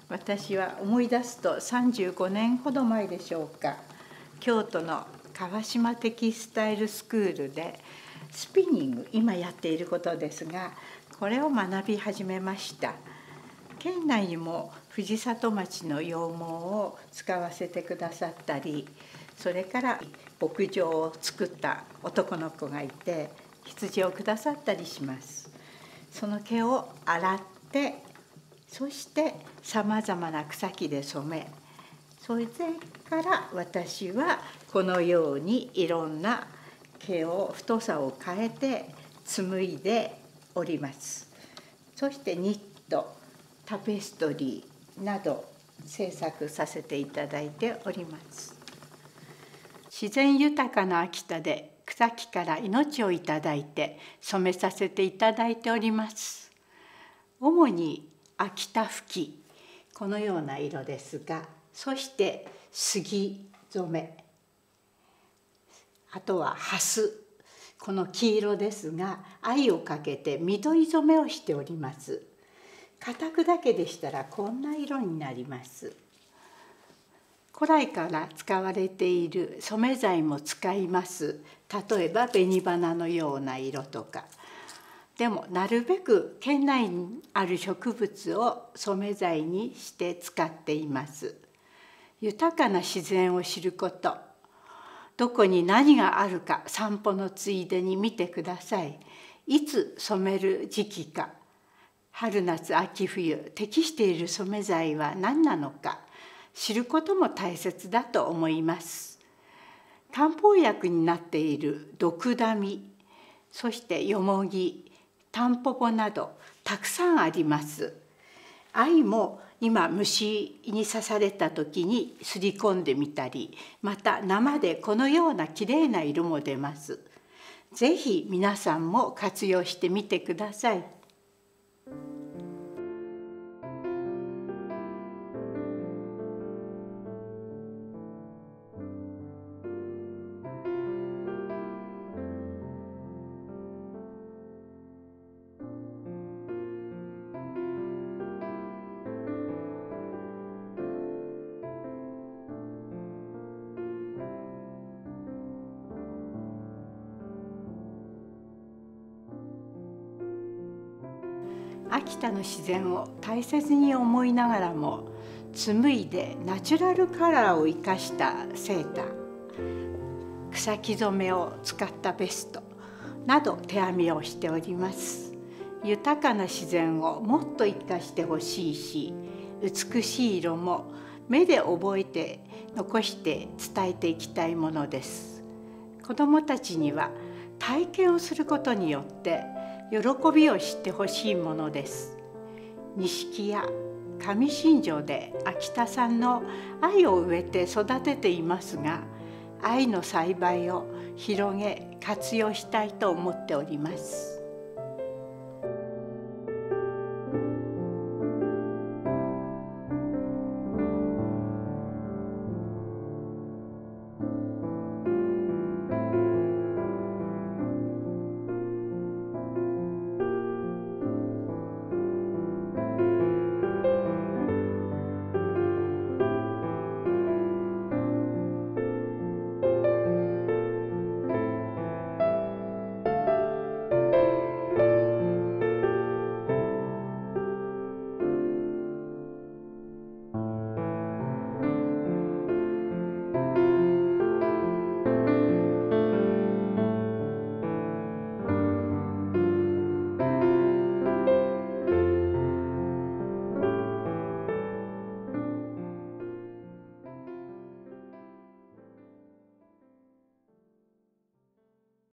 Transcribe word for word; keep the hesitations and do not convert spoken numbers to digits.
私は思い出すとさんじゅうごねんほど前でしょうか、京都の川島テキスタイルスクールでスピニング、今やっていることですが、これを学び始めました。県内にも藤里町の羊毛を使わせてくださったり、それから牧場を作った男の子がいて羊をくださったりします。その毛を洗って、そしてさまざまな草木で染め、それから私はこのようにいろんな毛を太さを変えて紡いでおります。そしてニット、タペストリーなど制作させていただいております。自然豊かな秋田で草木から命をいただいて染めさせていただいております。主に秋田吹、このような色ですが、そして杉染め、あとは蓮、この黄色ですが藍をかけて緑染めをしております。固くけでしたらこんな色になります。古来から使われている染め材も使います。例えば紅花のような色とか。でもなるべく県内にある植物を染め材にして使っています。豊かな自然を知ること、どこに何があるか散歩のついでに見てください。いつ染める時期か、春夏秋冬適している染め材は何なのか知ることも大切だと思います。漢方薬になっているドクダミ、そしてヨモギ、タンポポなどたくさんあります。藍も今虫に刺された時にすり込んでみたり、また生でこのようなきれいな色も出ます。ぜひ皆さんも活用してみてください。秋田の自然を大切に思いながらも紡いでナチュラルカラーを生かしたセーター、草木染めを使ったベストなど手編みをしております。豊かな自然をもっと生かしてほしいし、美しい色も目で覚えて残して伝えていきたいものです。子どもたちには体験をすることによって喜びを知ってほしいものです。錦や上新庄で秋田産の藍を植えて育てていますが、藍の栽培を広げ活用したいと思っております。